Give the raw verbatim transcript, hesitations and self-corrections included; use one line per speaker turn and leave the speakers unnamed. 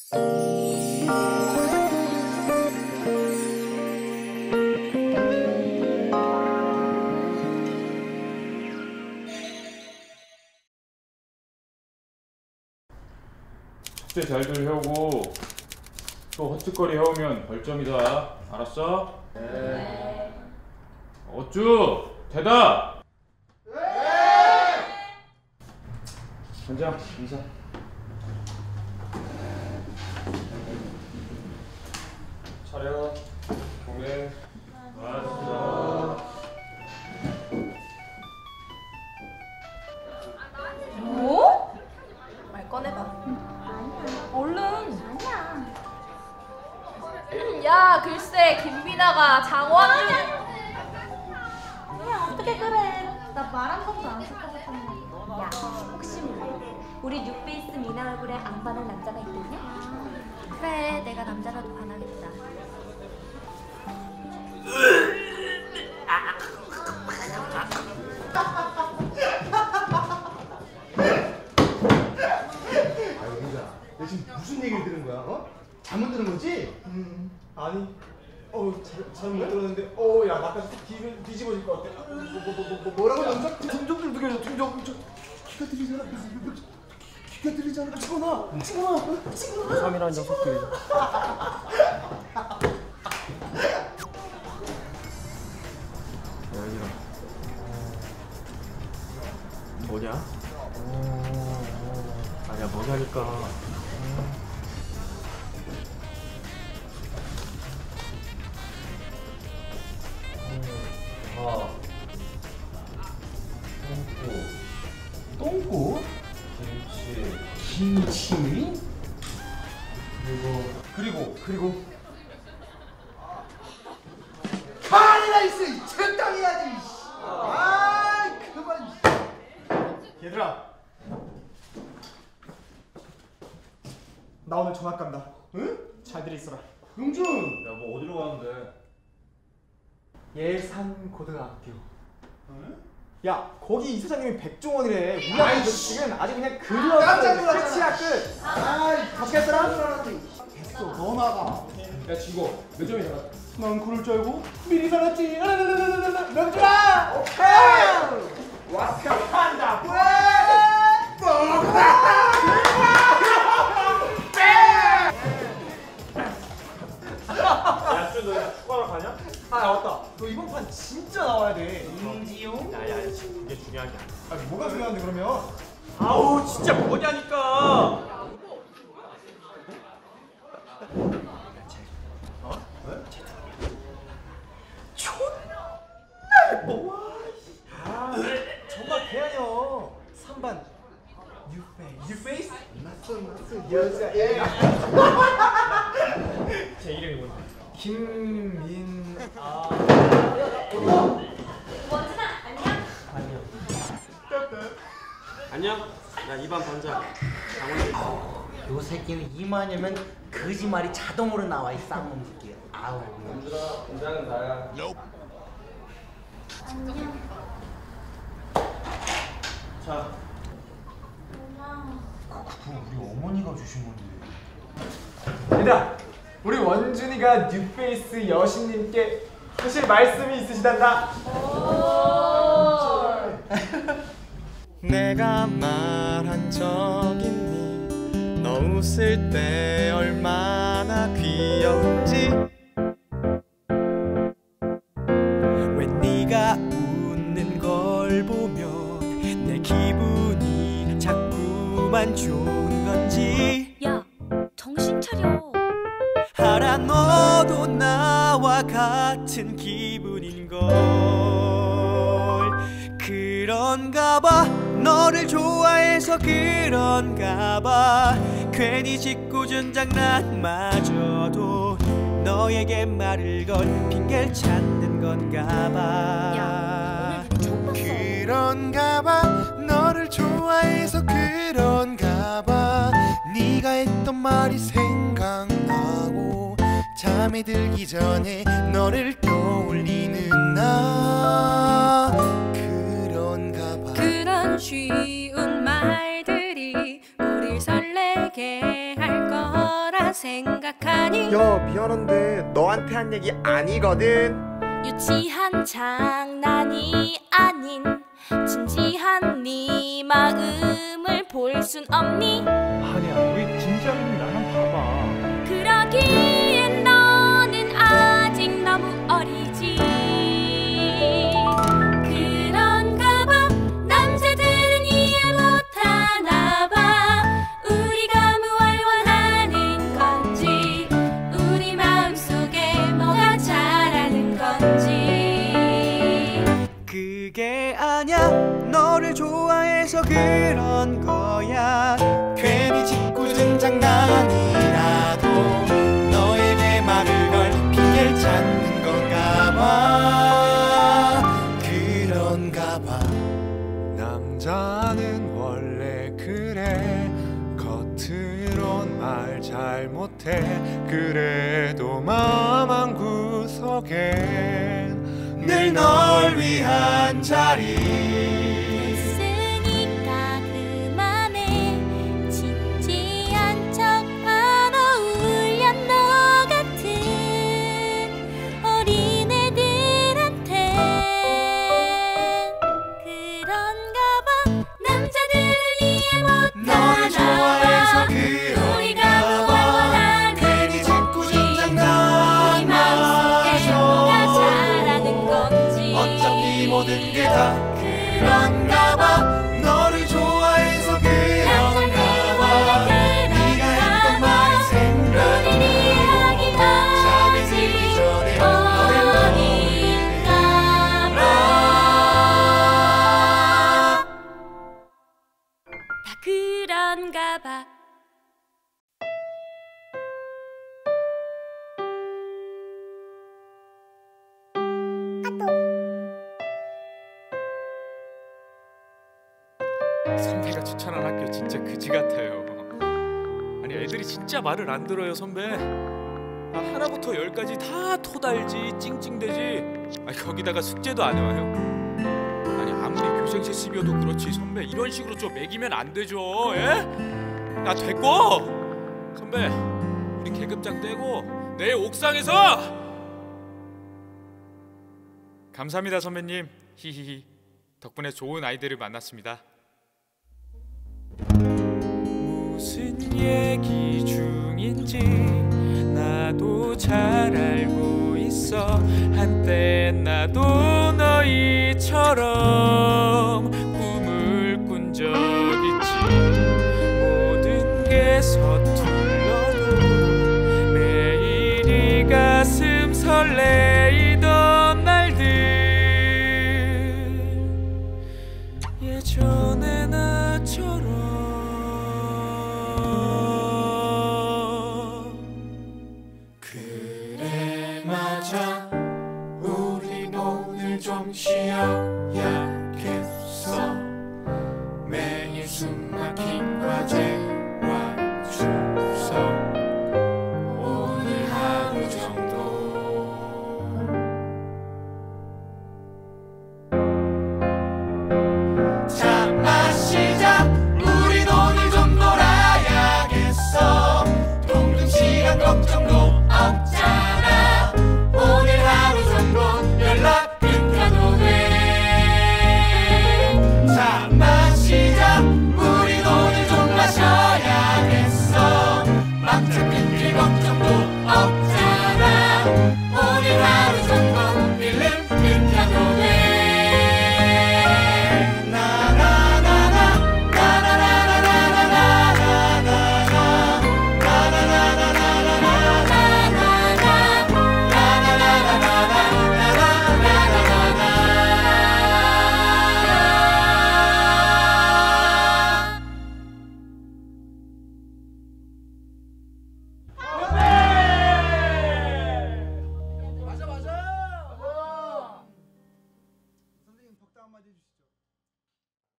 숙제 잘들 해오고 또 헛짓거리 해오면 벌점이다. 알았어?
네.
어쭈! 대답! 네! 원장, 인사. 차려. 공개. 알았어.
뭐? 말 꺼내봐. 얼른.
아니야.
야, 글쎄 김비나가 장원준.
야, 어떻게 그래? 나 말 한 번도 안 섞어봤잖아.
야, 혹시 몰라? 우리 뉴페이스 미나 얼굴에 안 반할 남자가 있겠냐? 그래, 내가 남자라도 반하겠다.
아유, 민자, 너 지금 무슨 얘기를 들은 거야? 어? 잘못 들은 거지?
음, 아니, 어, 잘, 잘못 들었는데, 어, 야, 나 뒤, 뒤집어질 것 같아. 뭐, 뭐, 뭐, 뭐, 뭐라고 남자?
등좀 좀 느껴져, 등좀 좀. 귀가 들리잖아. 귀가 들리잖아. 치고나, 치고나, 치고나.
삼이라는 녀석들이.
여기가
뭐냐? 아니야, 뭐냐니까.
아, 똥꼬,
똥꼬?
김치,
김치?
그리고
그리고, 그리고.
파라다이스 적당해야지. 아, 그만.
얘들아. 나 오늘 전학 간다.
응?
잘들 있어라.
용준.
야, 뭐 어디로 가는데?
예산고등학교.
응?
야, 거기 이사장님이 백종원이래. 우리
아이씨.
학교 지금 아주 그냥 그려.
깜짝 놀랐잖아.
끝이야, 끝.
아이,
같이 갈 사람?
됐어, 너 나가.
야, 지고 몇 점이잖아.
난 그럴 줄 알고
미리 살았지. 명준아! 오케이! 완벽한다.
야, 쭈, 너 축구하러 가냐?
아, 맞다. 너 이번 판 진짜 나와야 돼.
임지용?
야, 야, 지금 그게 중요한 게 아니야.
아니, 뭐가 중요한데 그러면?
아우, 진짜 뭐냐니까!
아, 정말 개아니여. 삼 반 뉴페이스. 뉴페이스?
낯선 낯선 여자. 예.
제 이름이 뭔데?
김민. 아.
원준아, 안녕?
안녕. 안녕. 나 이 반 반장. 장원준.
요 새끼는 이만이면 거짓말이 자동으로 나와 이 쌍놈 새끼. 아우.
원준아, 공장은 나야.
안녕.
자,
고마워.
그거 우리 어머니가 주신 건데.
얘들아, 우리 원준이가 뉴페이스 여신님께 하실 말씀이 있으시단다.
내가 말한 적 있니? 너 웃을 때 얼마나 귀여운지. 왜 네가 웃는 걸 보면 내 기분이 자꾸만 좋은 건지.
야, 정신 차려.
알아, 너도 나와 같은 기분인걸. 그런가 봐, 너를 좋아해서 그런가 봐. 괜히 짓궂은 장난마저도 너에게 말을 건 핑계를 찾는 건가 봐.
야, 오늘 처음 봤어.
그런가 봐, 너를 좋아해서 그런가 봐. 네가 했던 말이 생각나고 잠이 들기 전에 너를 떠올리는 나. 그런가 봐.
그런 쉬운 말들이 우릴 설레게 할 거라 생각하니
야 미안한데 너한테 한 얘기 아니거든.
유치한 장난이 아닌 진지한 네 마음을 볼 순 없니?
아니야, 우리 진지하게 나랑 봐봐.
그러기엔 너는 아직 너무 어리지. 그런가 봐. 남자들은 이해 못하나 봐. 우리가 무얼 원하는 건지, 우리 마음속에 뭐가 자라는 건지.
그게 아냐, 너를 좋아해서 그런 거야. 괜히 짓궂은 장난이라도 너의 내 말을 걸 핑계를 찾는 건가 봐. 그런가 봐. 남자는 원래 그래. 겉으론 말 잘 못해. 그래도 마음 한 구석엔 늘 널 위한 자리.
됐으니까 그만해. 진지한 척 안 어울려 너 같은 어린애들한텐. 그런가 봐. 남자들은 이해 못하나
너를 좋아해서
봐.
그런가
우리가
봐.
무얼 원하는
괜히
건지,
짓궂은
우리
장난마저
마음속에 뭐가 자라는 건지.
어차피 모든 게 다 그런가 봐. 너를 좋아해서 그런가 봐. 네가 했던 말이 생각나고 잠이 들기 전에 너를 떠올릴까 봐.
다 그런가 봐.
선배가 추천한 학교 진짜 그지 같아요. 아니 애들이 진짜 말을 안 들어요 선배. 아, 하나부터 열까지 다 토달지 찡찡대지. 아, 거기다가 숙제도 안 해와요. 아니 아무리 교생 실습이어도 그렇지 선배 이런 식으로 좀 매기면 안 되죠. 예? 야 됐고 선배 우리 계급장 떼고 내일 옥상에서. 감사합니다 선배님. 히히히. 덕분에 좋은 아이들을 만났습니다. 무슨 얘기 중인지 나도 잘 알고 있어. 한때 나도 너희처럼 꿈을 꾼 적 있지. 모든 게 서툴러도 매일이 가슴 설레.